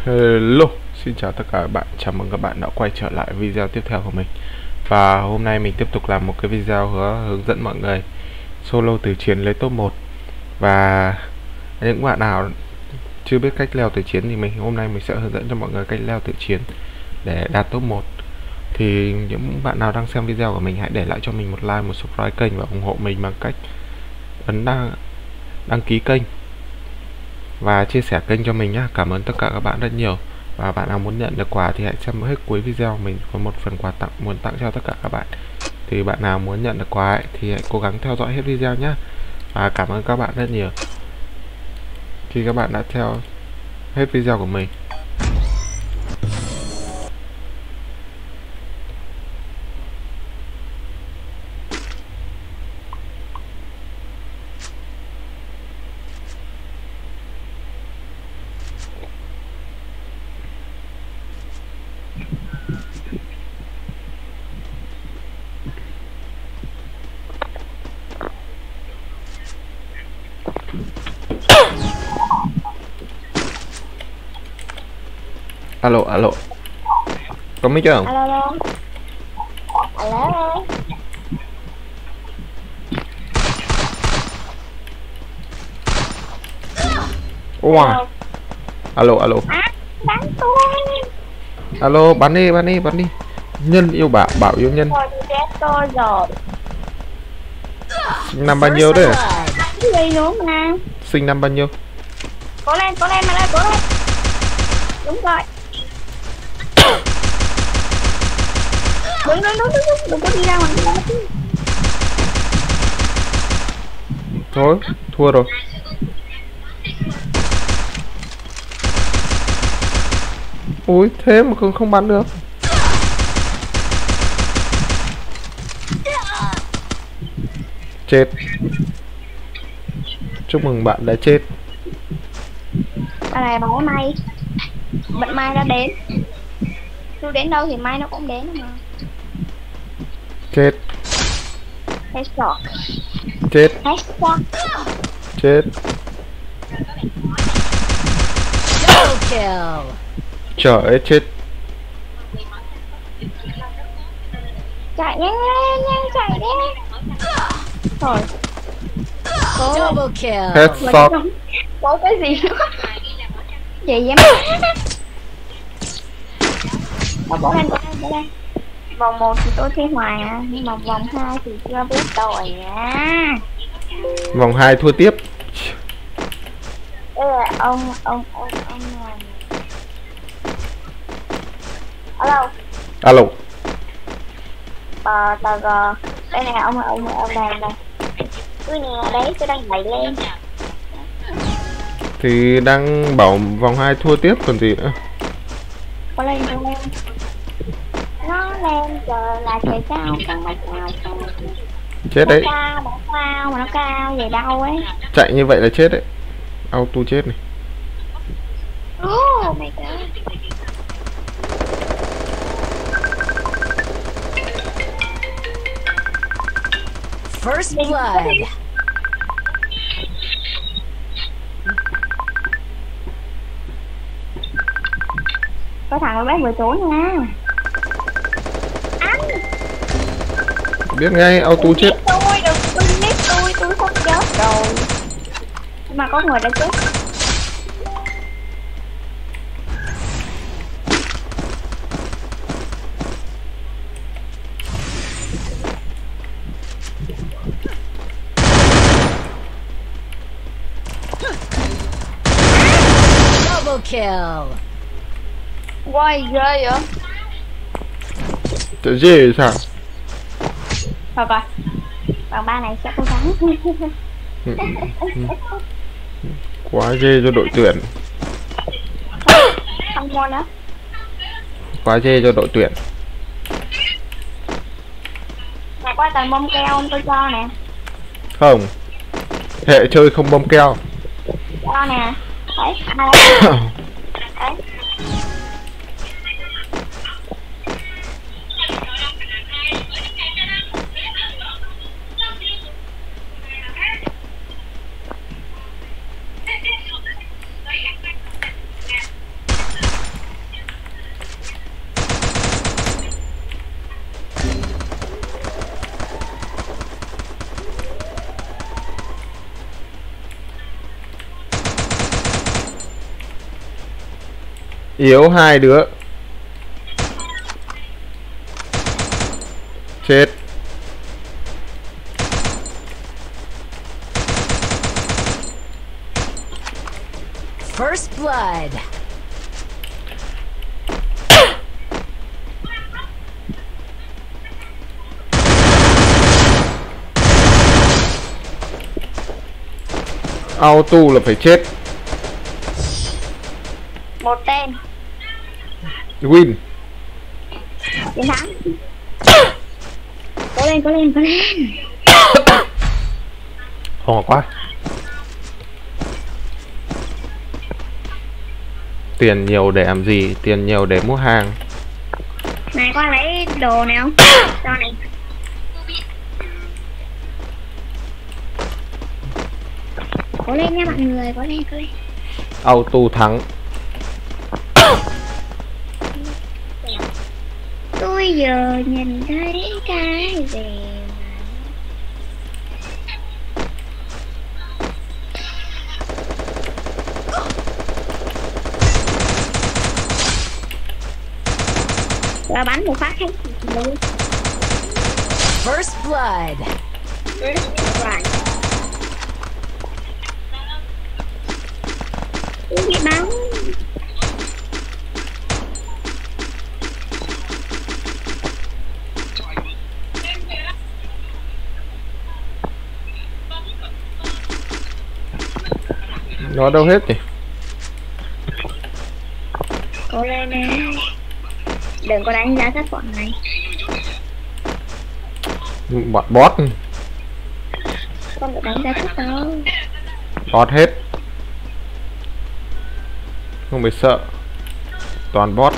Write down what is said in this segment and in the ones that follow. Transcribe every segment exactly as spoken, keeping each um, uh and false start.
Hello, xin chào tất cả các bạn, chào mừng các bạn đã quay trở lại video tiếp theo của mình. Và hôm nay mình tiếp tục làm một cái video hứa hướng dẫn mọi người solo từ chiến lấy top một. Và những bạn nào chưa biết cách leo từ chiến thì mình hôm nay mình sẽ hướng dẫn cho mọi người cách leo từ chiến để đạt top một. Thì những bạn nào đang xem video của mình hãy để lại cho mình một like, một subscribe kênh và ủng hộ mình bằng cách ấn đăng, đăng ký kênh và chia sẻ kênh cho mình nhé. Cảm ơn tất cả các bạn rất nhiều. Và bạn nào muốn nhận được quà thì hãy xem hết cuối video, mình có một phần quà tặng muốn tặng cho tất cả các bạn. Thì bạn nào muốn nhận được quà ấy, thì hãy cố gắng theo dõi hết video nhé. Và cảm ơn các bạn rất nhiều khi các bạn đã theo hết video của mình. Alo, alo. Có mic không? Alo, alo. Alo. Wow. Alo, alo. À, bắn tôi. Alo, bắn đi, bắn đi, bắn đi. Nhân yêu bảo, bảo yêu nhân. Rồi, tôi chết tôi rồi. Sinh năm bao nhiêu đấy? Cái gì nữa mà. Sinh năm bao nhiêu? Cố lên, cố lên mà lên, cố lên. Đúng rồi. Đứng, đứng, đứng, đứng, đừng có đi ra ngoài nữa. Thôi, thua rồi. Ui, thế mà không, không bắn được. Chết. Chúc mừng bạn đã chết. Cái này bằng cái may. Bận may đã đến. Tôi đến đâu thì may nó cũng đến mà. Chết. Headshot. Chết. Headshot. Chết. Double kill. Trời ơi, chết. Chạy nhanh lên, nhanh chạy đi. Rồi. Cố lên. Double kill. Headshot. Có cái gì nữa? Gì vậy má? Bỏ lên, bỏ lên, bỏ lên. Vòng một thì tôi thi hòa, nhưng mà vòng hai thì chưa biết rồi nha. Vòng hai thua tiếp. Ê, ông, ông, ông, ông này. Alo. Alo. Ờ, tờ G. Đây nè, ông, ông, ông này nè. Tôi nè, đấy, tôi đang đẩy lên. Thì đang bảo vòng hai thua tiếp còn gì nữa. Có lên, có lên. Nó lên giờ là trời cao, con nó cao, con nó Chết đấy. cao, nó cao mà nó cao vậy đâu ấy. Chạy như vậy là chết đấy. Auto chết này. Oh my god. First blood. Có thằng nó bán vừa trốn nha. Anh Biết ngay auto chết. tôi đừng tôi biết tôi tôi không chết rồi. Nhưng mà có người đã chết. Double kill. Quay ghê vậy. Trời dê sao? Thôi coi. Bằng ba này sẽ cố gắng. Ừ, ừ. Quá dê cho đội tuyển. Không mua nữa. Quá dê cho đội tuyển. Này qua tầng bông keo tôi cho nè. Không. Hệ chơi không bom keo. Cho nè. Đấy, ai đấy. Đấy. Yếu hai đứa. Chết. First blood. Auto là phải chết. Một tên. Win. Chiến thắng. Cố lên, cố lên, cố lên. Không quá. Tiền nhiều để làm gì? Tiền nhiều để mua hàng. Này qua lấy đồ này không? Cho này. Cố lên nha mọi người, cố lên, cố lên. Auto thắng. Tôi giờ nhìn thấy cái gì và bắn một phát hết luôn. First blood. Right. Cái gì bắn? Nó đâu hết nhỉ? Cố lên nè. Đừng có đánh giá thấp bọn này. Bọn bot. Không được đánh giá thấp đâu. Bot hết. Không phải sợ. Toàn bot.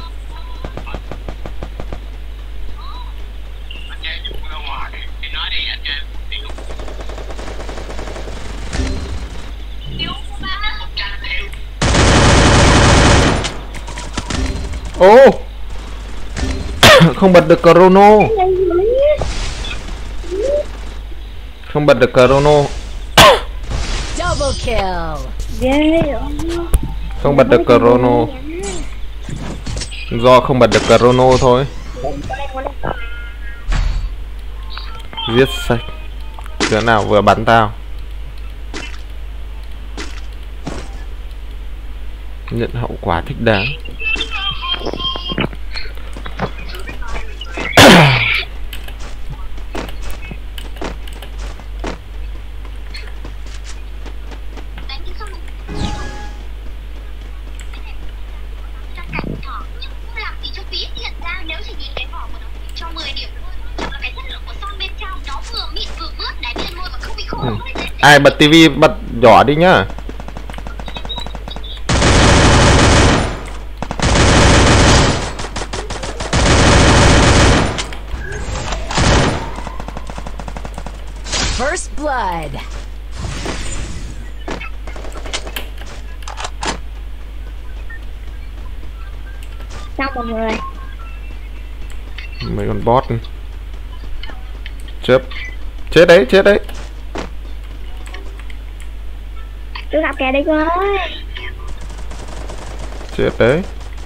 Ô oh. Không bật được chrono. Không bật được chrono. Double kill. Ghê. Không bật được chrono. Do không bật được chrono thôi. Giết sạch. Đứa nào vừa bắn tao. Nhận hậu quả thích đáng. Ừ. Ai bật tivi bật nhỏ đi nhá. First blood. Sao mọi người? Mấy con bot. Chết. Chết đấy, chết đấy. Tôi gặp kẻ đấy cơ. Chết đấy.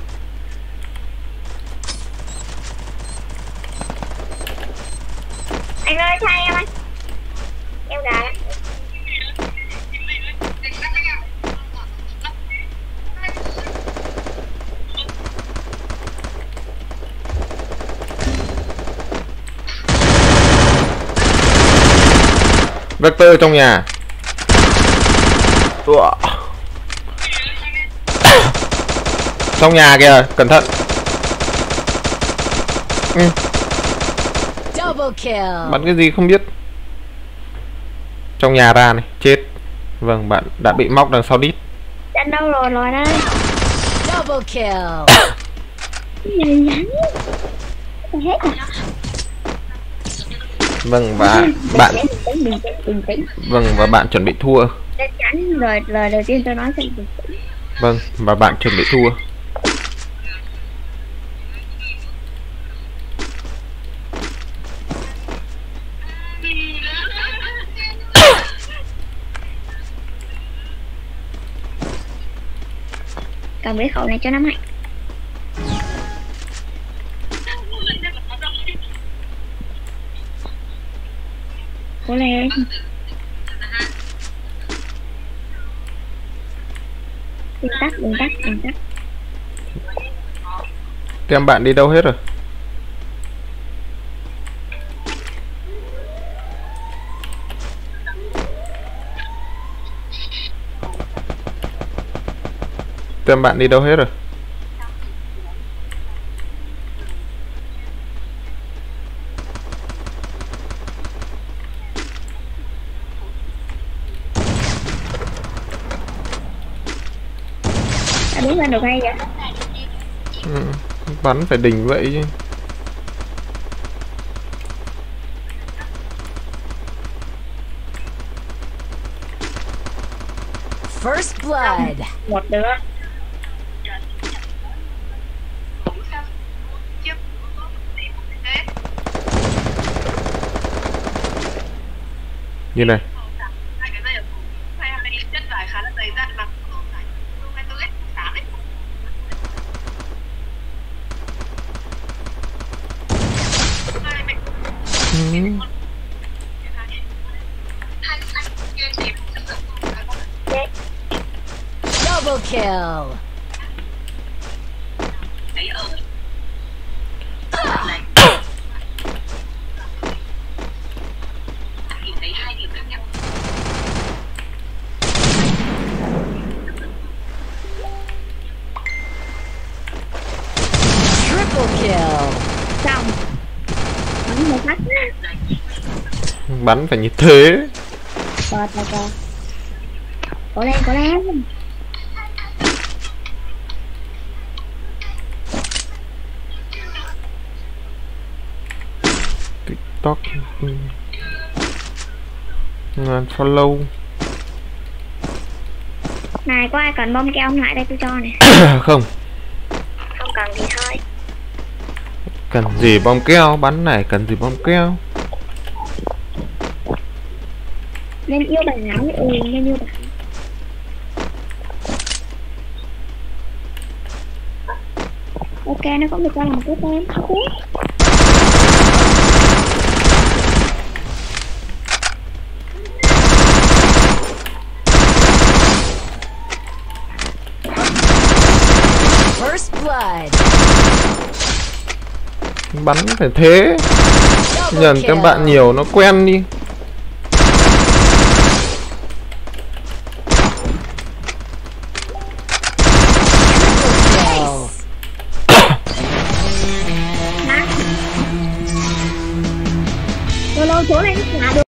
Anh ơi thay em anh. Em gà đấy. Vector trong nhà. Ủa. Trong nhà kìa, cẩn thận. Ừ. Double kill. Bắn cái gì không biết. Trong nhà ra này, chết. Vâng, bạn đã bị móc đằng sau đít. Trận đâu rồi rồi đây. Double kill. Nhìn nhắn. Hết à? Vâng, và bạn Vâng, và bạn chuẩn bị thua. Chắc chắn rồi, lời đầu tiên tôi nói sẽ bình tĩnh. Vâng, và bạn chuẩn bị thua. Cầm cái khẩu này cho nó mạnh. Cố lên. Đừng tắt, đừng tắt, đừng tắt. Tem bạn đi đâu hết rồi? Tem bạn đi đâu hết rồi? Đã đứng lên được hay vậy? Ừ, bắn phải đỉnh vậy chứ. First blood. Một đứa. Như này. Ừ. Double kill. Triple kill. Xong. Bắn một phát. Bắn phải như thế. Bờ bờ bờ. Cố lên, cố lên. TikTok. Ngàn follow. Này, có ai cần bom keo không, lại đây tôi cho này. Không. Không cần thì thôi. Cần gì bom keo, bắn này cần gì bom keo. Nên yêu bạn áo, ừ, nên yêu bạn. Ok, nó cũng được cho làm cái tên. Ok. First blood. Bắn phải thế. Nhận các bạn nhiều nó quen đi. Lâu lâu chỗ này nó khá được.